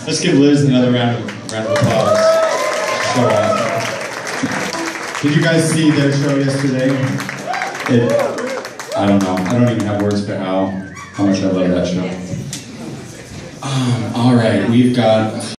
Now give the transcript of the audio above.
Let's give Liz another round of applause. So awesome. Did you guys see their show yesterday? I don't know. I don't even have words for how much I love that show. All right, we've got